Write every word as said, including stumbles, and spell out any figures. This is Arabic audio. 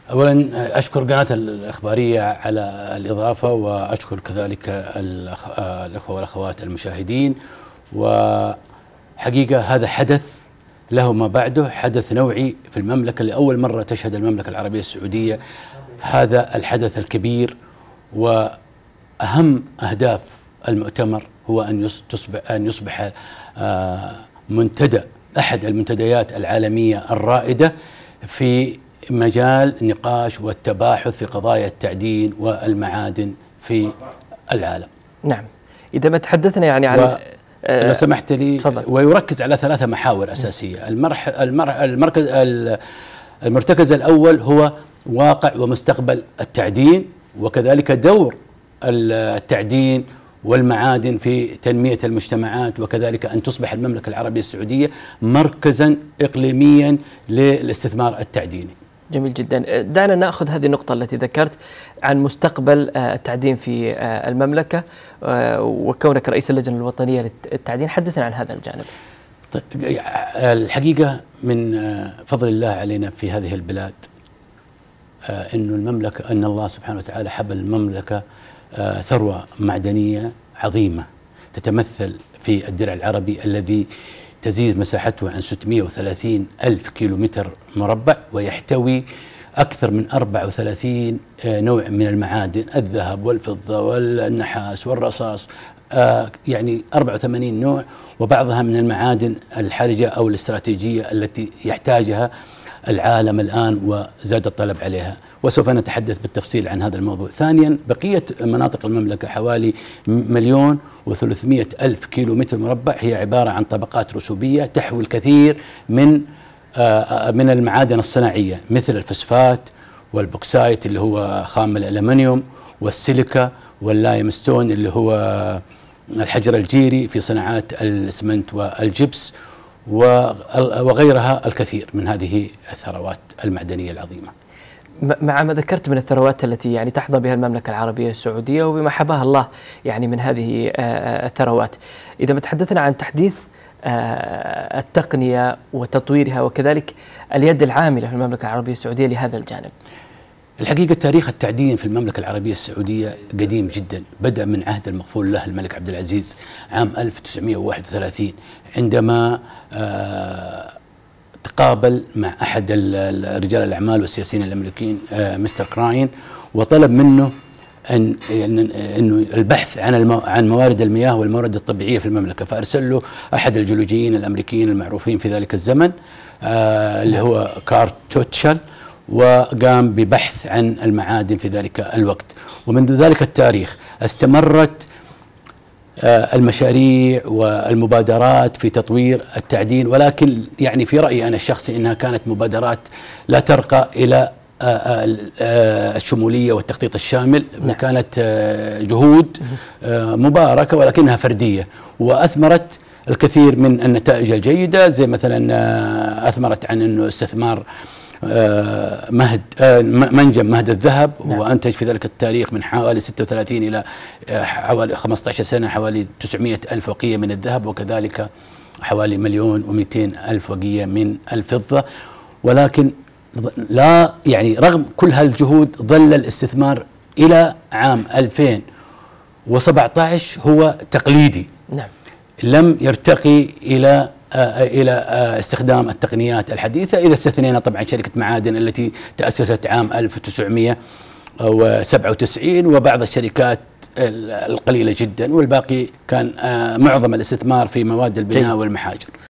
أولا أشكر قناة الإخبارية على الإضافة، وأشكر كذلك الأخوة والأخوات المشاهدين. وحقيقة هذا حدث له ما بعده، حدث نوعي في المملكة، لأول مرة تشهد المملكة العربية السعودية هذا الحدث الكبير. وأهم أهداف المؤتمر هو أن يصبح أن يصبح منتدى أحد المنتديات العالمية الرائدة في مجال النقاش والتباحث في قضايا التعدين والمعادن في العالم. نعم، إذا ما تحدثنا يعني عن لو سمحت لي تفضل. ويركز على ثلاثة محاور أساسية. المرح المرح المركز المرتكز الأول هو واقع ومستقبل التعدين، وكذلك دور التعدين والمعادن في تنمية المجتمعات، وكذلك أن تصبح المملكة العربية السعودية مركزا إقليميا للاستثمار التعديني. جميل جدا. دعنا نأخذ هذه النقطة التي ذكرت عن مستقبل التعدين في المملكة، وكونك رئيس اللجنة الوطنية للتعدين، حدثنا عن هذا الجانب. طيب، الحقيقة من فضل الله علينا في هذه البلاد أن المملكة أن الله سبحانه وتعالى حب المملكة ثروة معدنية عظيمة تتمثل في الدرع العربي الذي تزيد مساحته عن ستمئة وثلاثين ألف كيلومتر مربع، ويحتوي أكثر من أربعة وثلاثين نوع من المعادن، الذهب والفضة والنحاس والرصاص، يعني أربعة وثمانين نوع، وبعضها من المعادن الحرجة أو الاستراتيجية التي يحتاجها العالم الآن وزاد الطلب عليها، وسوف نتحدث بالتفصيل عن هذا الموضوع. ثانيا، بقية مناطق المملكة حوالي مليون وثلاثمئة ألف كيلومتر مربع هي عبارة عن طبقات رسوبية تحوي الكثير من من المعادن الصناعية، مثل الفسفات والبوكسايت اللي هو خام الألمنيوم، والسيليكا واللايمستون اللي هو الحجر الجيري في صناعات الإسمنت والجبس، وغيرها الكثير من هذه الثروات المعدنية العظيمة. مع ما ذكرت من الثروات التي يعني تحظى بها المملكة العربية السعودية وبما حباها الله يعني من هذه الثروات، إذا ما تحدثنا عن تحديث التقنية وتطويرها وكذلك اليد العاملة في المملكة العربية السعودية لهذا الجانب. الحقيقة تاريخ التعدين في المملكة العربية السعودية قديم جدا، بدأ من عهد المغفور له الملك عبد العزيز عام ألف وتسعمئة وواحد وثلاثين، عندما تقابل مع أحد رجال الأعمال والسياسيين الأمريكيين مستر كراين، وطلب منه أن أنه البحث عن عن موارد المياه والموارد الطبيعية في المملكة، فأرسل له أحد الجيولوجيين الأمريكيين المعروفين في ذلك الزمن اللي هو كارل توتشل، وقام ببحث عن المعادن في ذلك الوقت. ومنذ ذلك التاريخ استمرت المشاريع والمبادرات في تطوير التعدين، ولكن يعني في رأيي أنا الشخصي أنها كانت مبادرات لا ترقى إلى الشمولية والتخطيط الشامل، وكانت جهود مباركة ولكنها فردية، وأثمرت الكثير من النتائج الجيدة، زي مثلا أثمرت عن أنه استثمار مهد منجم مهد الذهب، نعم. وأنتج في ذلك التاريخ من حوالي ستة وثلاثين إلى حوالي خمسة عشر سنة حوالي تسعمئة ألف وقية من الذهب، وكذلك حوالي مليون ومئتين ألف وقية من الفضة. ولكن لا يعني رغم كل هالجهود ظل الاستثمار إلى عام ألفين وسبعة عشر هو تقليدي، نعم. لم يرتقي إلى إلى استخدام التقنيات الحديثة، إذا استثنينا طبعا شركة معادن التي تأسست عام ألف وتسعمئة وسبعة وتسعين وبعض الشركات القليلة جدا، والباقي كان معظم الاستثمار في مواد البناء والمحاجر.